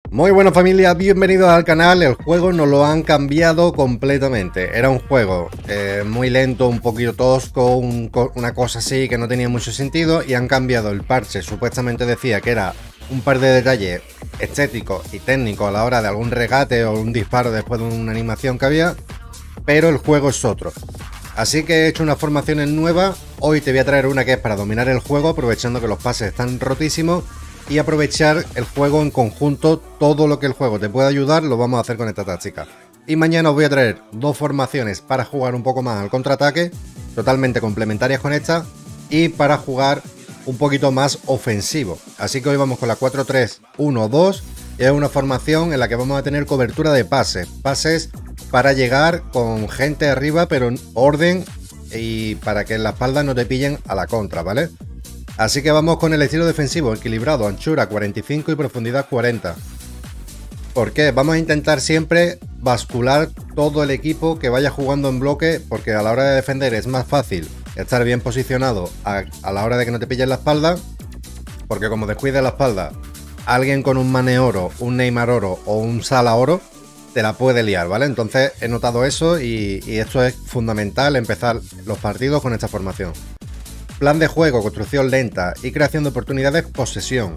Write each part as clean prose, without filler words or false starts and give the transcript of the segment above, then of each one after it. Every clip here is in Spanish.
Muy buena familia, bienvenidos al canal. El juego nos lo han cambiado completamente. Era un juego muy lento, un poquito tosco, una cosa así que no tenía mucho sentido, y han cambiado el parche. Supuestamente decía que era un par de detalles estéticos y técnicos a la hora de algún regate o un disparo después de una animación que había, pero el juego es otro. Así que he hecho unas formaciones nuevas. Hoy te voy a traer una que es para dominar el juego, aprovechando que los pases están rotísimos, y aprovechar el juego en conjunto. Todo lo que el juego te pueda ayudar lo vamos a hacer con esta táctica. Y mañana os voy a traer dos formaciones para jugar un poco más al contraataque, totalmente complementarias con esta, y para jugar un poquito más ofensivo. Así que hoy vamos con la 4-3-1-2, y es una formación en la que vamos a tener cobertura de pases para llegar con gente arriba, pero en orden, y para que en la espalda no te pillen a la contra, ¿vale? Así que vamos con el estilo defensivo equilibrado, anchura 45 y profundidad 40. ¿Por qué? Vamos a intentar siempre bascular todo el equipo que vaya jugando en bloque, porque a la hora de defender es más fácil estar bien posicionado a la hora de que no te pillen la espalda, porque como descuides la espalda, alguien con un Mane oro, un Neymar oro o un Salah oro te la puede liar, ¿vale? Entonces he notado eso y esto es fundamental, empezar los partidos con esta formación. Plan de juego, construcción lenta y creación de oportunidades, posesión.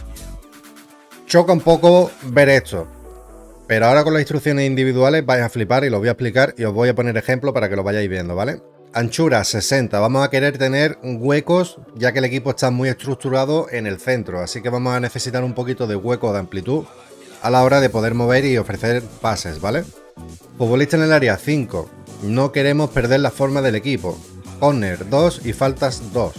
Choca un poco ver esto, pero ahora con las instrucciones individuales vais a flipar y lo voy a explicar y os voy a poner ejemplo para que lo vayáis viendo, ¿vale? Anchura 60, vamos a querer tener huecos ya que el equipo está muy estructurado en el centro, así que vamos a necesitar un poquito de hueco de amplitud a la hora de poder mover y ofrecer pases, ¿vale? Futbolista en el área 5, no queremos perder la forma del equipo. Corner 2 y faltas 2.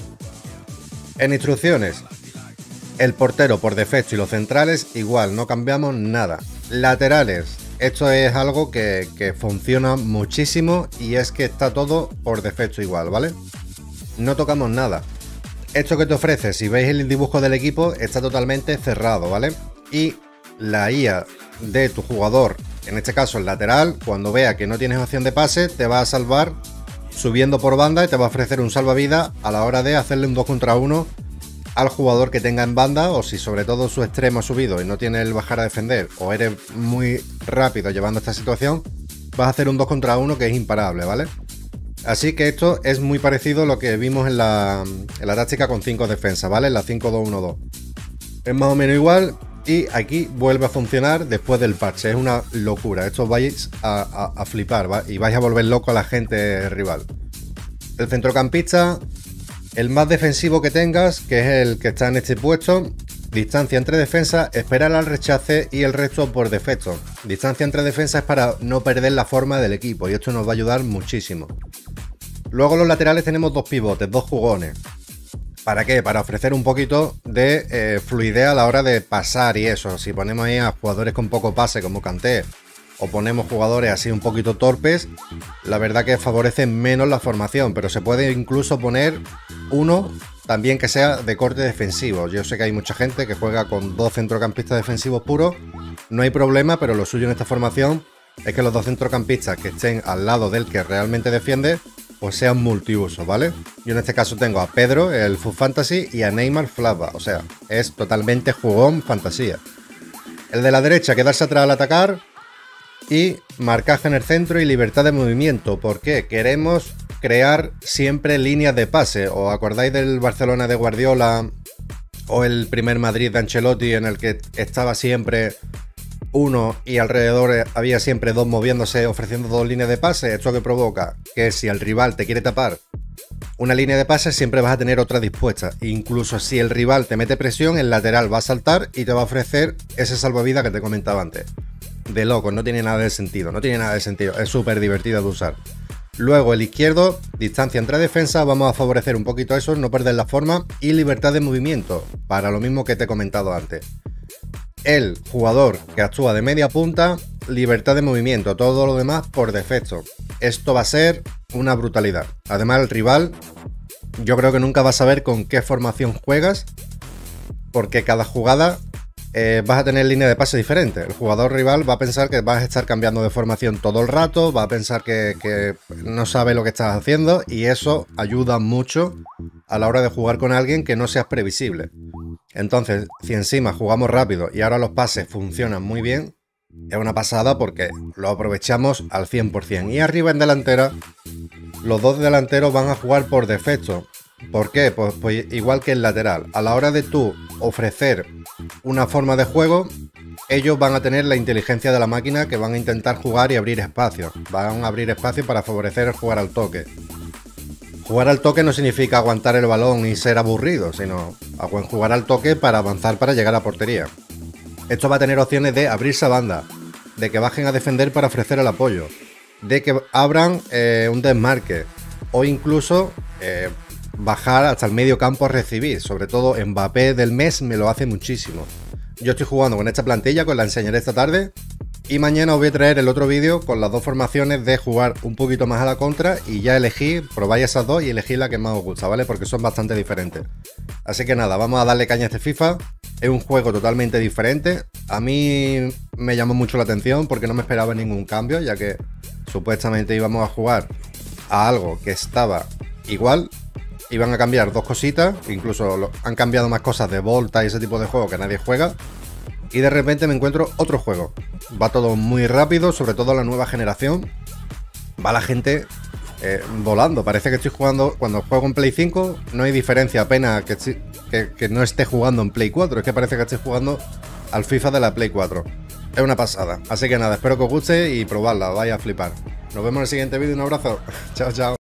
En instrucciones, el portero por defecto y los centrales igual, no cambiamos nada. Laterales, esto es algo que funciona muchísimo y es que está todo por defecto igual, ¿vale? No tocamos nada. Esto que te ofrece, si veis el dibujo del equipo, está totalmente cerrado, ¿vale? Y la IA de tu jugador, en este caso el lateral, cuando vea que no tienes opción de pase, te va a salvar subiendo por banda y te va a ofrecer un salvavidas a la hora de hacerle un 2 contra 1 al jugador que tenga en banda, o si sobre todo su extremo ha subido y no tiene el bajar a defender, o eres muy rápido llevando esta situación, vas a hacer un 2 contra 1 que es imparable, ¿vale? Así que esto es muy parecido a lo que vimos en la táctica con 5 defensas, ¿vale? En la 5-2-1-2. Es más o menos igual. Y aquí vuelve a funcionar después del parche. Es una locura. Esto vais a flipar, ¿va? Y vais a volver loco a la gente rival. El centrocampista, el más defensivo que tengas, que es el que está en este puesto. Distancia entre defensas, esperar al rechace y el resto por defecto. Distancia entre defensas es para no perder la forma del equipo y esto nos va a ayudar muchísimo. Luego los laterales tenemos dos pivotes, dos jugones. ¿Para qué? Para ofrecer un poquito de fluidez a la hora de pasar y eso. Si ponemos ahí a jugadores con poco pase como Kanté, o ponemos jugadores así un poquito torpes, la verdad que favorece menos la formación, pero se puede incluso poner uno también que sea de corte defensivo. Yo sé que hay mucha gente que juega con dos centrocampistas defensivos puros, no hay problema, pero lo suyo en esta formación es que los dos centrocampistas que estén al lado del que realmente defiende pues sean multiusos, ¿vale? Yo en este caso tengo a Pedro, el Foot Fantasy, y a Neymar Flashback, o sea, es totalmente jugón fantasía. El de la derecha, quedarse atrás al atacar, y marcaje en el centro y libertad de movimiento. ¿Por qué? Queremos crear siempre líneas de pase. ¿Os acordáis del Barcelona de Guardiola o el primer Madrid de Ancelotti, en el que estaba siempre uno y alrededor había siempre dos moviéndose, ofreciendo dos líneas de pase? ¿Esto que provoca? Que si el rival te quiere tapar una línea de pase, siempre vas a tener otra dispuesta. Incluso si el rival te mete presión, el lateral va a saltar y te va a ofrecer ese salvavidas que te comentaba antes. De loco, no tiene nada de sentido, no tiene nada de sentido, es súper divertido de usar. Luego el izquierdo, distancia entre defensas, vamos a favorecer un poquito eso, no perder la forma, y libertad de movimiento, para lo mismo que te he comentado antes. El jugador que actúa de media punta, libertad de movimiento, todo lo demás por defecto. Esto va a ser una brutalidad. Además el rival, yo creo que nunca vas a saber con qué formación juegas, porque cada jugada vas a tener línea de pase diferente. El jugador rival va a pensar que vas a estar cambiando de formación todo el rato, va a pensar que no sabe lo que estás haciendo, y eso ayuda mucho a la hora de jugar con alguien que no seas previsible. Entonces, si encima jugamos rápido y ahora los pases funcionan muy bien, es una pasada porque lo aprovechamos al 100%. Y arriba en delantera, los dos delanteros van a jugar por defecto. ¿Por qué? Pues igual que el lateral. A la hora de tú ofrecer una forma de juego, ellos van a tener la inteligencia de la máquina que van a intentar jugar y abrir espacios. Van a abrir espacio para favorecer el jugar al toque. Jugar al toque no significa aguantar el balón y ser aburrido, sino jugar al toque para avanzar para llegar a portería. Esto va a tener opciones de abrirse a banda, de que bajen a defender para ofrecer el apoyo, de que abran un desmarque o incluso bajar hasta el medio campo a recibir. Sobre todo Mbappé del mes me lo hace muchísimo. Yo estoy jugando con esta plantilla, que os la enseñaré esta tarde. Y mañana os voy a traer el otro vídeo con las dos formaciones de jugar un poquito más a la contra y ya elegir, probáis esas dos y elegir la que más os gusta, ¿vale? Porque son bastante diferentes. Así que nada, vamos a darle caña a este FIFA. Es un juego totalmente diferente. A mí me llamó mucho la atención porque no me esperaba ningún cambio, ya que supuestamente íbamos a jugar a algo que estaba igual. Iban a cambiar dos cositas, incluso han cambiado más cosas de Volta y ese tipo de juego que nadie juega. Y de repente me encuentro otro juego. Va todo muy rápido, sobre todo la nueva generación. Va la gente volando. Parece que estoy jugando, cuando juego en Play 5, no hay diferencia apenas que no esté jugando en Play 4. Es que parece que estoy jugando al FIFA de la Play 4. Es una pasada. Así que nada, espero que os guste y probadla, vais a flipar. Nos vemos en el siguiente vídeo, un abrazo. Chao, chao.